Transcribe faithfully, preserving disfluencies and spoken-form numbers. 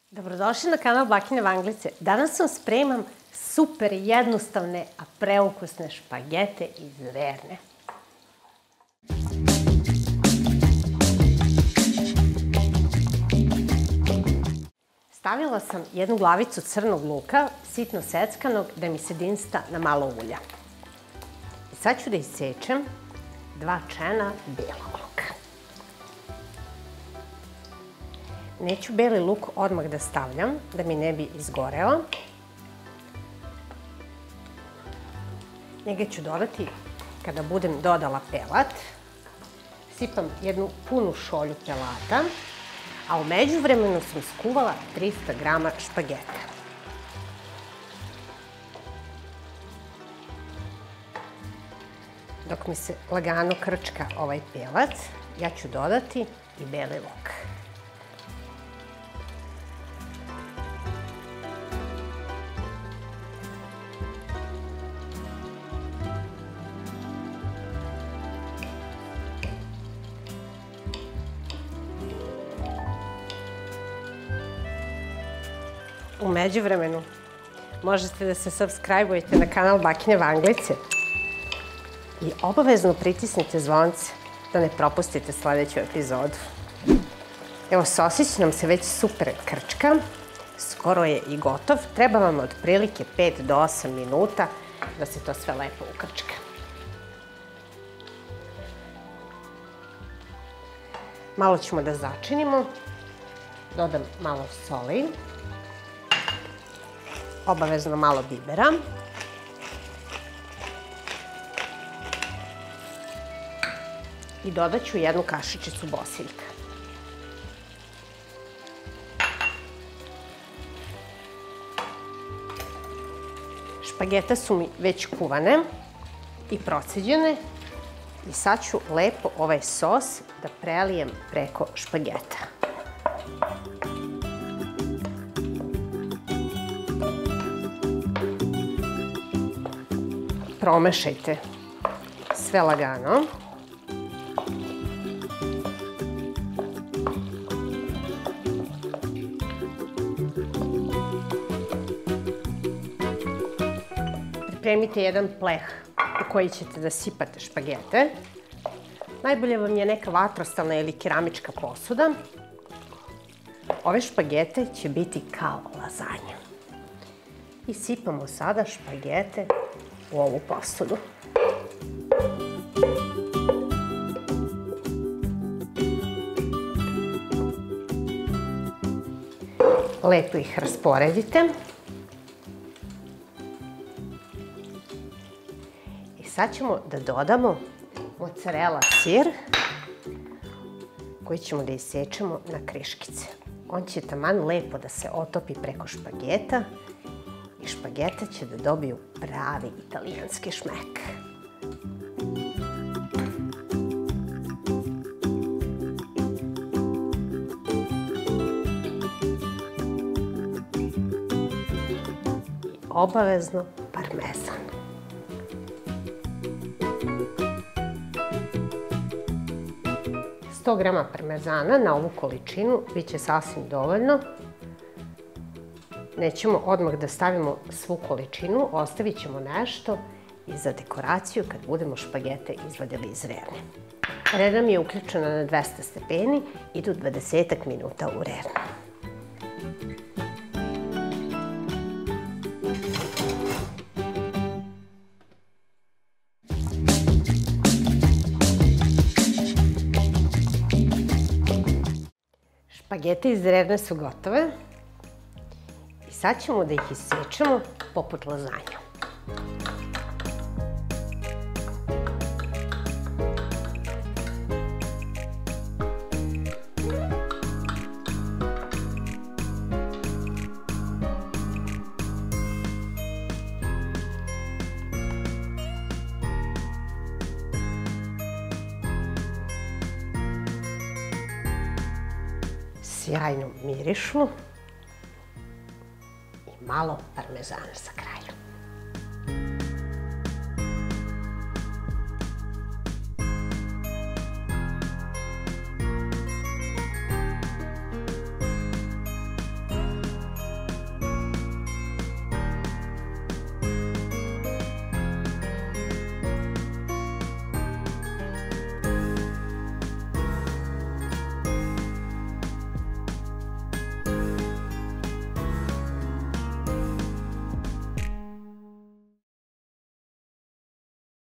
Dobrodošli na kanal Bakine Vanglice. Danas vam spremam super jednostavne, a preukusne špagete iz Verne. Stavila sam jednu glavicu crnog luka, sitno seckanog, da mi se dinsta na malo ulja. I sad ću da isečem dva čena belog luka. Neću beli luk odmah da stavljam, da mi ne bi izgoreo. Njega ću dodati kada budem dodala pelat. Sipam jednu punu šolju pelata, a u međuvremenu sam skuvala trista grama špageta. Dok mi se lagano krčka ovaj pelac, ja ću dodati i beli luk. U međuvremenu možete da se subscribe-ujete na kanal Bakine Vanglice i obavezno pritisnite zvonce da ne propustite sledeću epizodu. Evo, sosić nam se već super krčka, skoro je i gotov. Treba vam otprilike pet do osam minuta da se to sve lepo ukrčka. Malo ćemo da začinimo. Dodam malo soli. Obavezno malo bibera. I dodat ću jednu kašičicu bosiljka. Špagete su mi već kuvane i proceđene i sad ću lepo ovaj sos da prelijem preko špageta. Promešajte sve lagano. Pripremite jedan pleh u koji ćete da sipate špagete. Najbolje vam je neka vatrostalna ili keramička posuda. Ove špagete će biti kao lazanja. I sipamo sada špagete u ovu posudu. Lepo ih rasporedite. I sad ćemo da dodamo mozzarella sir koji ćemo da isečemo na kriškice. On će taman lepo da se otopi preko špageta i špagete će da dobiju pravi italijanski šmek. I obavezno parmezan. sto grama parmezana na ovu količinu biće sasvim dovoljno. Nećemo odmah da stavimo svu količinu, ostavit ćemo nešto i za dekoraciju kad budemo špagete izvadili iz Verne. Rerna mi je uključena na dvesta stepeni, idu dvadesetak minuta u rernu. Špagete iz Rerne su gotove. I sad ćemo da ih isečemo poput lazanja. Sjajno mirišu. Malo parmezana sa kraja.